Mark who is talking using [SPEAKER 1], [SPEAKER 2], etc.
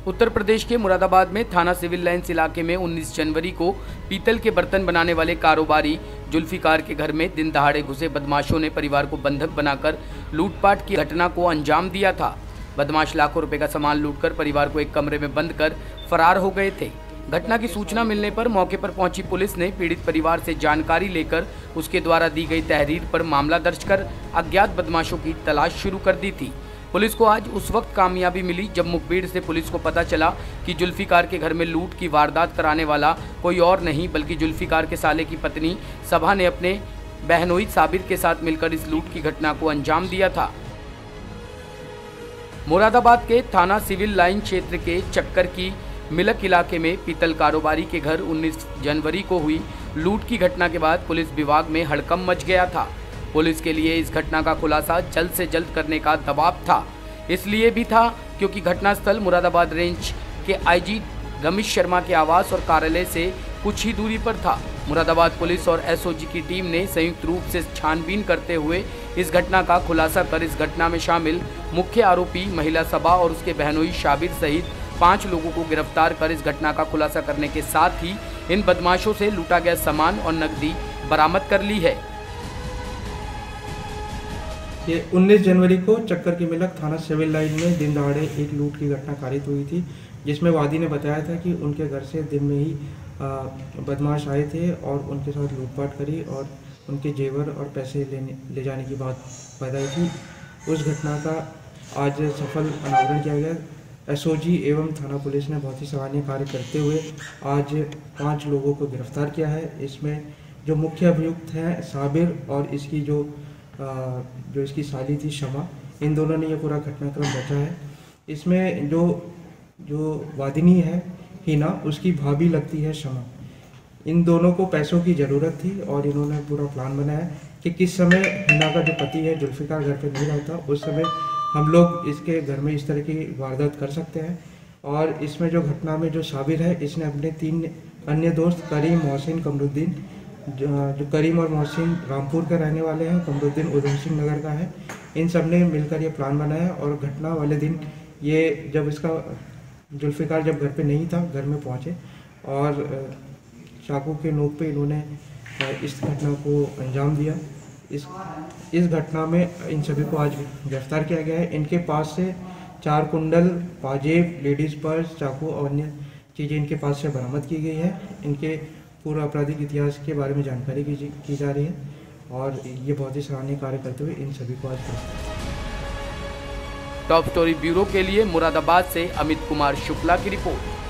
[SPEAKER 1] उत्तर प्रदेश के मुरादाबाद में थाना सिविल लाइन्स इलाके में 19 जनवरी को पीतल के बर्तन बनाने वाले कारोबारी जुल्फिकार के घर में दिन दहाड़े घुसे बदमाशों ने परिवार को बंधक बनाकर लूटपाट की घटना को अंजाम दिया था। बदमाश लाखों रुपए का सामान लूटकर परिवार को एक कमरे में बंद कर फरार हो गए थे। घटना की सूचना मिलने पर मौके पर पहुंची पुलिस ने पीड़ित परिवार से जानकारी लेकर उसके द्वारा दी गई तहरीर पर मामला दर्ज कर अज्ञात बदमाशों की तलाश शुरू कर दी थी। पुलिस को आज उस वक्त कामयाबी मिली जब मुखबिर से पुलिस को पता चला कि जुल्फिकार के घर में लूट की वारदात कराने वाला कोई और नहीं बल्कि जुल्फिकार के साले की पत्नी सबा ने अपने बहनोई साबिर के साथ मिलकर इस लूट की घटना को अंजाम दिया था। मुरादाबाद के थाना सिविल लाइन क्षेत्र के चक्कर की मिलक इलाके में पीतल कारोबारी के घर 19 जनवरी को हुई लूट की घटना के बाद पुलिस विभाग में हड़कंप मच गया था। पुलिस के लिए इस घटना का खुलासा जल्द से जल्द करने का दबाव था। इसलिए भी था क्योंकि घटनास्थल मुरादाबाद रेंज के आईजी रमेश शर्मा के आवास और कार्यालय से कुछ ही दूरी पर था। मुरादाबाद पुलिस और एसओजी की टीम ने संयुक्त रूप से छानबीन करते हुए इस घटना का खुलासा कर इस घटना में शामिल मुख्य आरोपी महिला सबा और उसके बहनोई शाबिर सहित 5 लोगों को गिरफ्तार कर इस घटना का खुलासा करने के साथ ही इन बदमाशों से लूटा गया सामान और नकदी बरामद कर ली है।
[SPEAKER 2] ये 19 जनवरी को चक्कर की मिलक थाना सिविल लाइन में दिन दहाड़े एक लूट की घटना कारित हुई थी, जिसमें वादी ने बताया था कि उनके घर से दिन में ही बदमाश आए थे और उनके साथ लूटपाट करी और उनके जेवर और पैसे ले जाने की बात बताई थी। उस घटना का आज सफल अनावरण किया गया। एसओजी एवं थाना पुलिस ने बहुत ही सराहनीय कार्य करते हुए आज 5 लोगों को गिरफ्तार किया है। इसमें जो मुख्य अभियुक्त हैं साबिर और इसकी जो इसकी साली थी शमा, इन दोनों ने ये पूरा घटनाक्रम रचा है। इसमें जो वादिनी है हिना, उसकी भाभी लगती है शमा। इन दोनों को पैसों की ज़रूरत थी और इन्होंने पूरा प्लान बनाया कि किस समय हिना का जो पति है जुल्फिकार घर पे नहीं रहता, उस समय हम लोग इसके घर में इस तरह की वारदात कर सकते हैं। और इसमें जो घटना में जो साबिर है, इसने अपने 3 अन्य दोस्त करीम, मोहसिन, कमरुद्दीन, जो करीम और मोहसिन रामपुर के रहने वाले हैं, कमरुद्दीन उधम सिंह नगर का है, इन सब ने मिलकर ये प्लान बनाया। और घटना वाले दिन ये जब इसका जुल्फिकार जब घर पे नहीं था, घर में पहुँचे और चाकू के नोक पे इन्होंने इस घटना को अंजाम दिया। इस घटना में इन सभी को आज गिरफ्तार किया गया है। इनके पास से 4 कुंडल, पाजेब, लेडीज़ पर्स, चाकू और अन्य चीज़ें इनके पास से बरामद की गई है। इनके पूरा आपराधिक इतिहास के बारे में जानकारी की जा रही है और ये बहुत ही सराहनीय कार्य करते हुए इन सभी को आज
[SPEAKER 1] टॉप स्टोरी ब्यूरो के लिए मुरादाबाद से अमित कुमार शुक्ला की रिपोर्ट।